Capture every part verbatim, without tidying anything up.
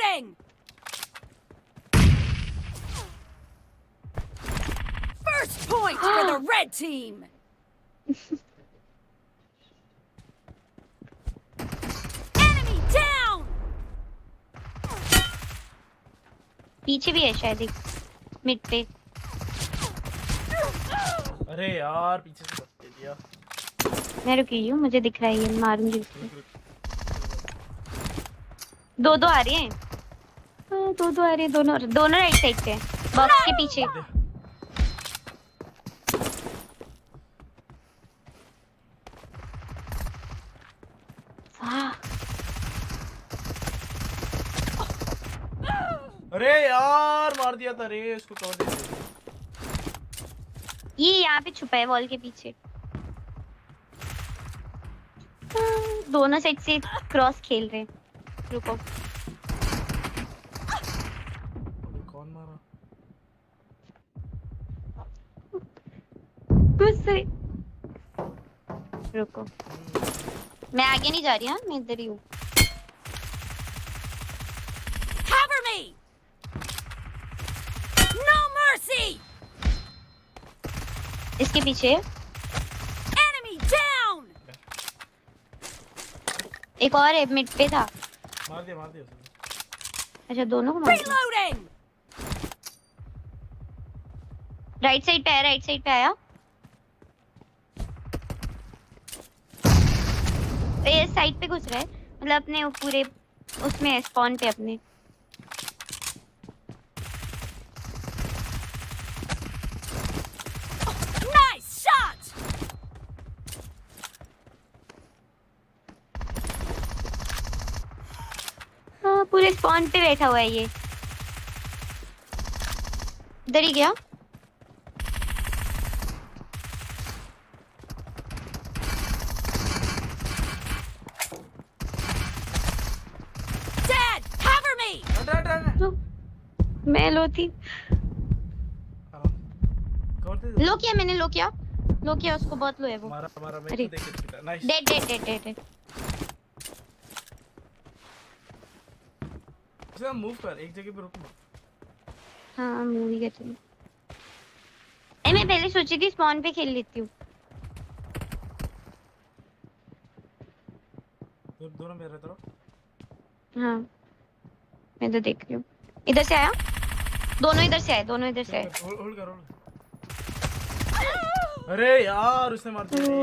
Reloading. First point for the red team. Enemy down. पीछे भी है शायद एक मिड पे। अरे यार पीछे से दे दिया। मैं रुकी हूँ, मुझे दिख रहा है ये, मारूंगी उसको। दो दो आ रही हैं। हाँ, दो दो आ रही है, दोनों दोनों राइट साइड पे बॉक्स के पीछे। अरे यार मार दिया था रे इसको। कवर दे दिया। ये यहाँ पे छुपा है वॉल के पीछे। दोनों साइड से क्रॉस खेल रहे हैं। रुको कौन मारा? गुस्से। रुको मैं आगे नहीं जा रही। हाँ मैं इधर ही हूँ। Cover me. No mercy. इसके पीछे Enemy down. एक और है मिड पे था। मार दिया मार दिया उसने। अच्छा दोनों को मार दिया। Reloading. राइट साइड पे है, राइट साइड पे आया। ये साइड पे घुस रहा है, मतलब अपने वो पूरे उसमें स्पॉन पे अपने। Nice shot. हाँ पूरे स्पॉन पे बैठा हुआ है ये। इधर ही गया। मैं लो थी। लो किया मैंने, लो किया लो किया उसको, बहुत लो है वो। मारा मारा मैं देख के। Nice. Dead dead dead dead dead. चल मूव कर, एक जगह पे रुक मत। हाँ मूव ही करती हूँ। ए मैं पहले सोची थी स्पॉन पे खेल लेती हूँ। तो दोनों मेरे तरफ। हाँ मैं तो देख रही हूँ। इधर से आया, दोनों इधर से आए, दोनों इधर से आए। होल्ड कर होल्ड। अरे यार उसने मार दिया।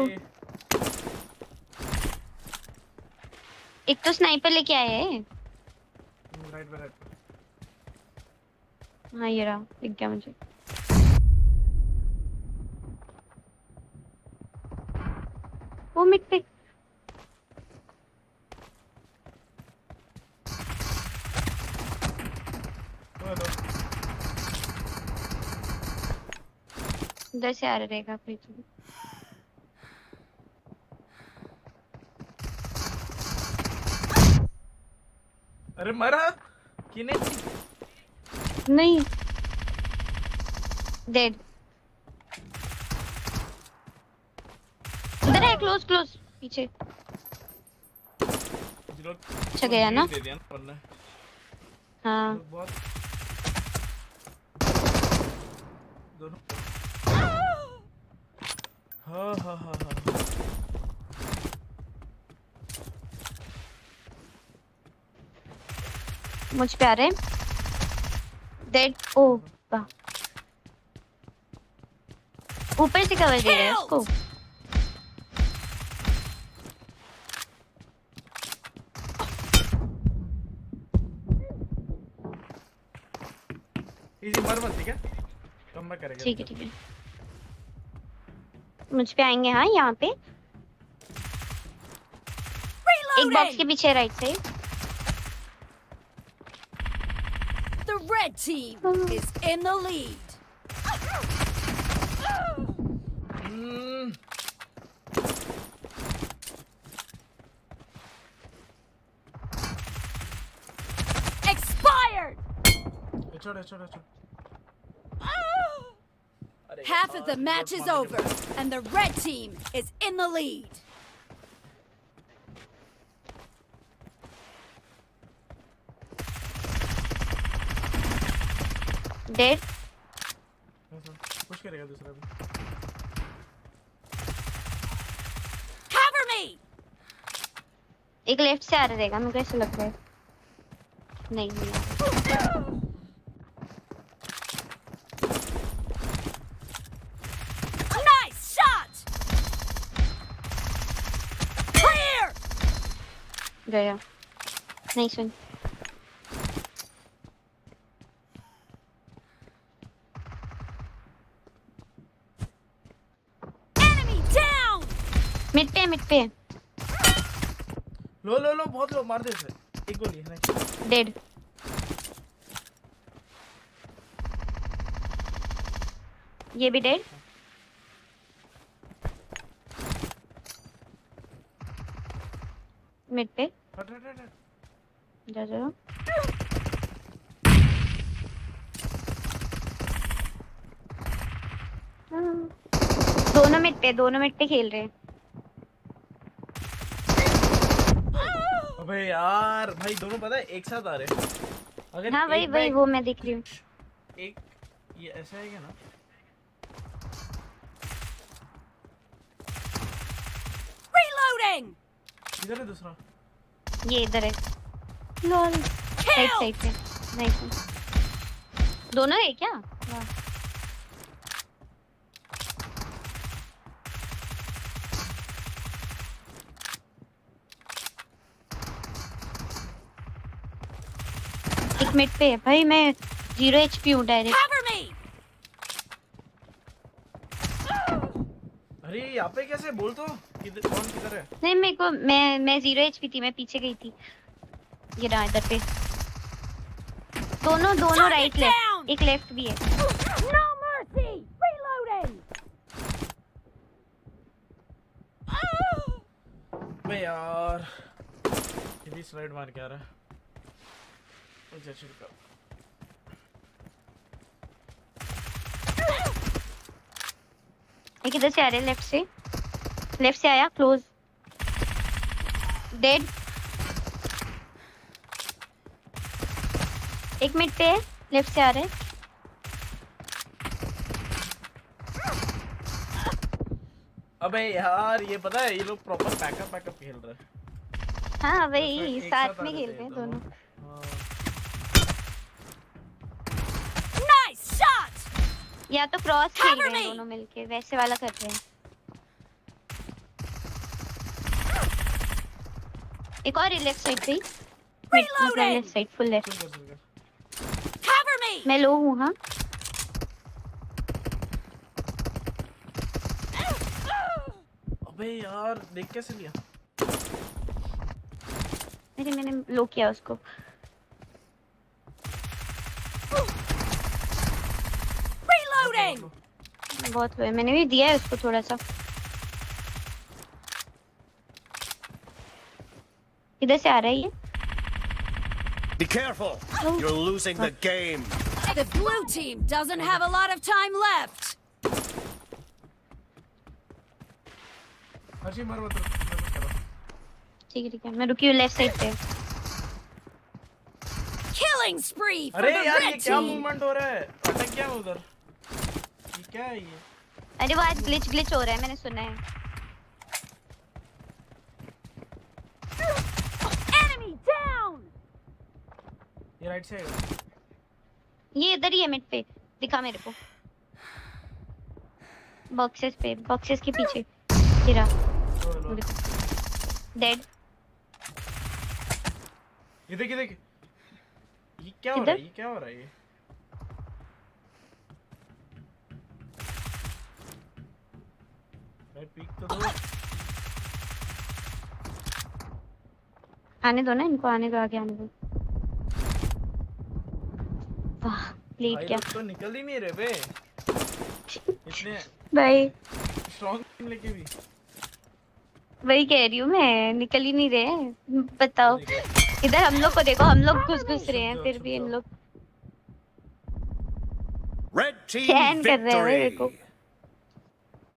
एक तो स्नाइपर लेके आए हैं। राइट पे राइट पे। हाँ ये रहा, दिख गया मुझे। वो मिड पे। इधर से आ रहेगा कोई तो। अरे मरा कि नहीं? नहीं डेड। इधर है, क्लोज क्लोज पीछे। अच्छा गया ना? हाँ दोनों। हाँ हाँ हाँ हाँ। मुझ पे आ रहे हैं। डेड। ओ वाह, ऊपर से कवर दे रहा है उसको। इजी मर मत, ठीक है? कम बैक करेगा। ठीक है ठीक है। मुझ पे आएंगे। हाँ यहाँ पे एक बॉक्स के पीछे right side. The red team is in the lead. Hmm. Expired. It's all, it's all, it's all. Half of the match is over, and the red team is in the lead. Dead push करेगा दूसरा भी। Cover me. एक left से आ रहेगा, मुझे ऐसा लग रहा है। नहीं नहीं Nice shot. Clear. गया। नहीं सुन। Enemy down. मिड पे मिड पे लो लो लो बहुत लो, मार दे इसे। एक गोली है। डेड। ये भी डेड। मिड पे हट हट हट। जा जा। दोनों मिड पे दोनों मिड पे खेल रहे हैं। अबे यार भाई दोनों पता है एक साथ आ रहे हैं। अगर हाँ वही वही वो मैं देख रही हूँ। एक ये ऐसा है क्या ना? Reloading. इधर है दूसरा। ये इधर है। लॉल साइड साइड पे। नाइस। दोनों है क्या? वाह। एक मिनट पे है भाई, मैं जीरो एचपी हूँ डायरेक्ट। Cover me. अरे यहाँ पे कैसे बोल तो किधर कौन किधर है? नहीं मेरे को मैं मैं जीरो एचपी थी, मैं पीछे गई थी। ये रहा इधर पे। दोनों दोनों राइट लेफ्ट, एक लेफ्ट भी है। No mercy. Reloading. बे यार ये भी स्लाइड मार के आ रहा है। अच्छा छिड़का। एक इधर से आ रहे लेफ्ट से, लेफ्ट से आया क्लोज। डेड। एक मिनट पे लेफ्ट से आ रहे। अबे यार ये पता है ये लोग प्रॉपर बैकअप बैकअप खेल रहे हैं। हाँ वही एक साथ साथ आ में रहे खेल थे रहे हैं दोनों। दोनों। हाँ। Nice shot. या तो क्रॉस खेल Cover रहे हैं me. दोनों मिलके, वैसे वाला कर रहे हैं। एक और लेफ्ट साइड पे। Reloading. Left side full left. सुन कर सुन कर। Cover me. मैं लो हूँ। हाँ अबे यार देख कैसे लिया? मेरे मैंने लो किया उसको। Reloading. बहुत हुए, मैंने भी दिया है उसको थोड़ा सा। इधर से आ रहा है ये। Be careful. You're losing the game. The blue team doesn't have a lot of time left. Harshi मार मत, मैं कुछ कर रहा हूँ। ठीक है ठीक है, मैं रुकी हूँ लेफ्ट साइड पे। Killing spree for अरे the यार ये red क्या team. मूवमेंट हो रहा है? अटक गया मैं उधर। ये क्या है ये? अरे वो आज ग्लिच ग्लिच हो रहा है, मैंने सुना है। Enemy down. ये राइट से आएगा। ये इधर ही है मिड पे, दिखा मेरे को। बॉक्सेस पे, बॉक्सेस के पीछे गिरा। लो लो। डेड। ये देख ये देख। ये क्या हो रहा है? ये क्या हो रहा है ये? भाई पीक तो दो। आने दो ना इनको, आने दो, आगे आने दो। वाह लेट भाई गया लोग तो निकल ही नहीं रहे बे। इतने भाई। स्ट्रॉन्ग टीम लेके भी। वही कह रही हूँ मैं, निकल ही नहीं रहे। बताओ इधर हम लोग को देखो, हम लोग घुस घुस रहे हैं फिर भी इन लोग Red team चैन कर रहे हैं। victory. देखो